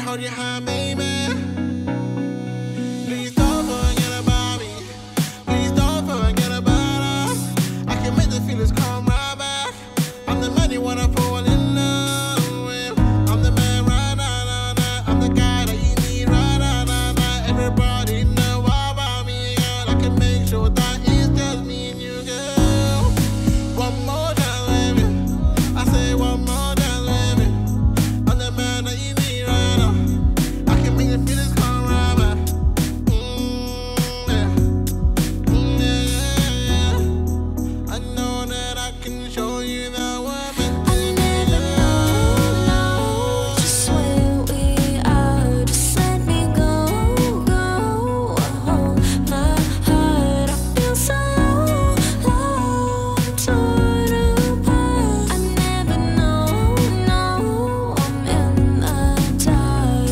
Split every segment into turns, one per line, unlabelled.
hold your hand, baby. Please don't forget about me. Please don't forget about us. I can make the feelings come right back. I'm the man you wanna fall in love with. I'm the man right now. I'm the guy that you need right now. Everybody know about me, girl. I can make sure that it's just me and you, girl. One more time, baby. I say one more time, baby. I'm the man that you need right now. I can make the feelings come right back. Yeah. Yeah. I know that I can show you that we're meant to be.
I never know just where we are. Just let me go. My heart, I feel so low, torn apart. I never know, I'm in the dark.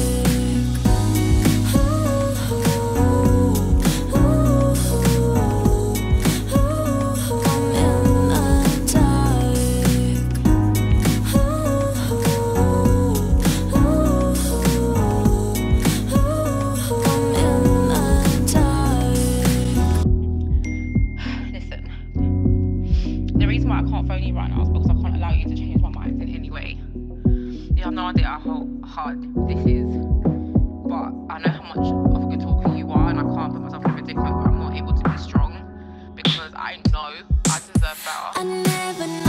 Listen, the reason why I can't phone you right now is because I can't allow you to change my mind in any way. You have no idea how hard this is, but I know how much of a good talker you are, and I can't put myself in a predicament where I'm not able to be strong, because I know I deserve better.
I never know.